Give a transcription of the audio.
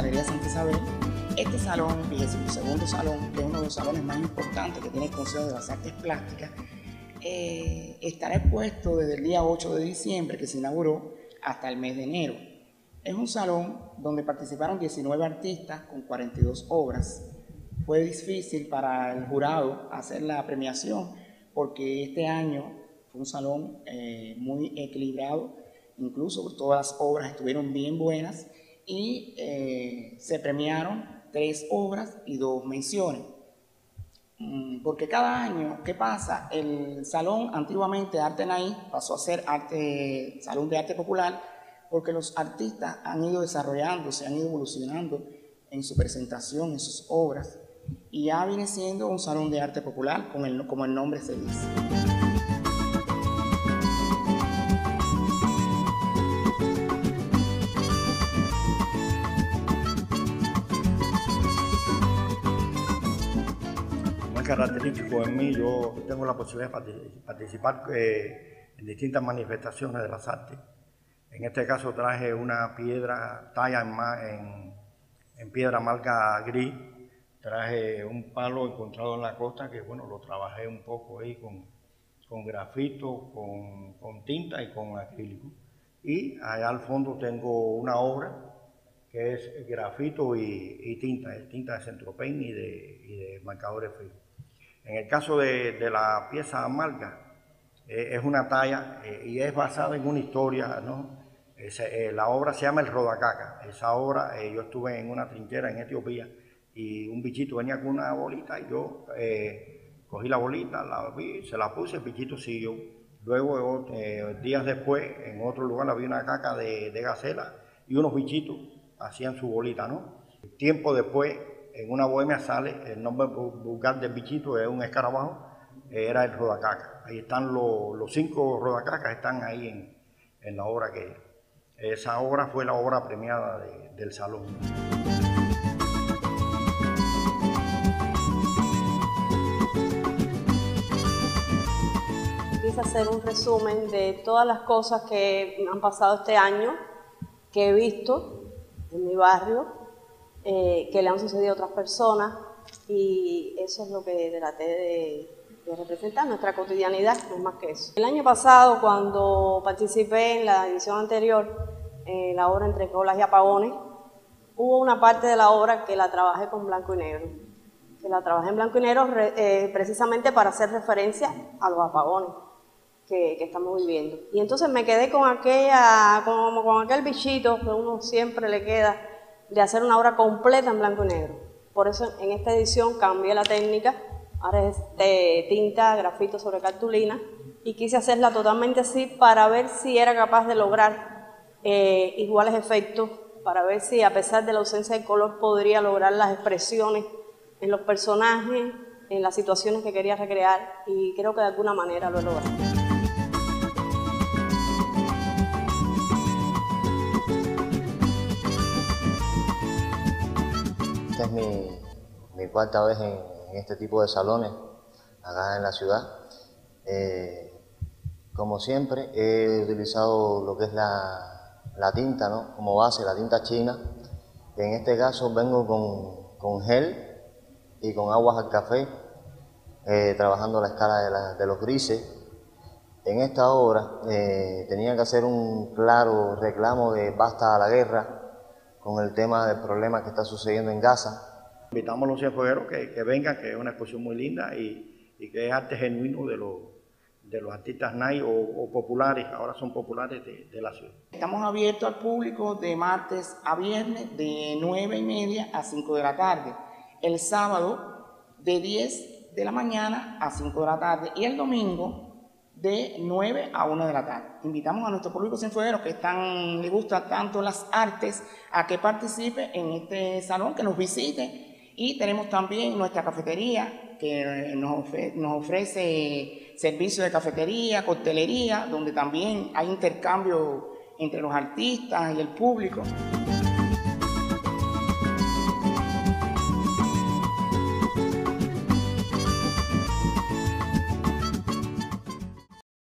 Galería Santa Isabel. Este salón, 22º salón, que es uno de los salones más importantes que tiene el Consejo de las Artes Plásticas, estará expuesto desde el día 8 de diciembre, que se inauguró, hasta el mes de enero. Es un salón donde participaron 19 artistas con 42 obras. Fue difícil para el jurado hacer la premiación porque este año fue un salón muy equilibrado, incluso todas las obras estuvieron bien buenas y se premiaron 3 obras y 2 menciones. Porque cada año, ¿qué pasa? El salón antiguamente Arte Naí pasó a ser Salón de Arte Popular porque los artistas han ido desarrollándose, han ido evolucionando en su presentación, en sus obras, y ya viene siendo un salón de arte popular como el nombre se dice. Característico en mí, yo tengo la posibilidad de participar en distintas manifestaciones de las artes. En este caso traje una piedra talla en piedra marga gris, traje un palo encontrado en la costa que bueno, lo trabajé un poco ahí con grafito, con tinta y con acrílico. Y allá al fondo tengo una obra que es grafito y tinta de centropen y de marcadores fríos. En el caso de la pieza amarga, es una talla y es basada en una historia, ¿no? La obra se llama El Rodacaca. Esa obra, yo estuve en una trinchera en Etiopía y un bichito venía con una bolita y yo cogí la bolita, la vi, se la puse, el bichito siguió. Luego, días después, en otro lugar había una caca de gacela y unos bichitos hacían su bolita, ¿no? Tiempo después, en una bohemia sale el nombre vulgar del bichito, es un escarabajo, era el rodacaca. Ahí están los 5 rodacacas, están ahí en la obra que esa obra fue la obra premiada del salón. Quise hacer un resumen de todas las cosas que han pasado este año, que he visto en mi barrio, que le han sucedido a otras personas, y eso es lo que traté de representar, nuestra cotidianidad, no es más que eso. El año pasado, cuando participé en la edición anterior, en la obra Entre Colas y Apagones, hubo una parte de la obra que la trabajé con blanco y negro, que la trabajé en blanco y negro precisamente para hacer referencia a los apagones que estamos viviendo. Y entonces me quedé con aquel bichito que uno siempre le queda, de hacer una obra completa en blanco y negro. Por eso en esta edición cambié la técnica, ahora es de tinta, grafito sobre cartulina, y quise hacerla totalmente así para ver si era capaz de lograr iguales efectos, para ver si a pesar de la ausencia de color podría lograr las expresiones en los personajes, en las situaciones que quería recrear, y creo que de alguna manera lo he logrado. Esta es mi 4ª vez en este tipo de salones, acá en la ciudad. Como siempre, he utilizado lo que es la tinta, ¿no? Como base, la tinta china. En este caso vengo con gel y con aguas al café, trabajando la escala de los grises. En esta obra tenía que hacer un claro reclamo de basta a la guerra, con el tema del problema que está sucediendo en Gaza. Invitamos a los cienfuegueros que vengan, que es una exposición muy linda y que es arte genuino de los artistas Naí o populares, ahora son populares de la ciudad. Estamos abiertos al público de martes a viernes de 9:30 a 5 de la tarde, el sábado de 10 de la mañana a 5 de la tarde y el domingo de 9 a 1 de la tarde. Invitamos a nuestro público cienfueguero que les gusta tanto las artes a que participe en este salón, que nos visite, y tenemos también nuestra cafetería que nos ofrece servicio de cafetería, coctelería, donde también hay intercambio entre los artistas y el público.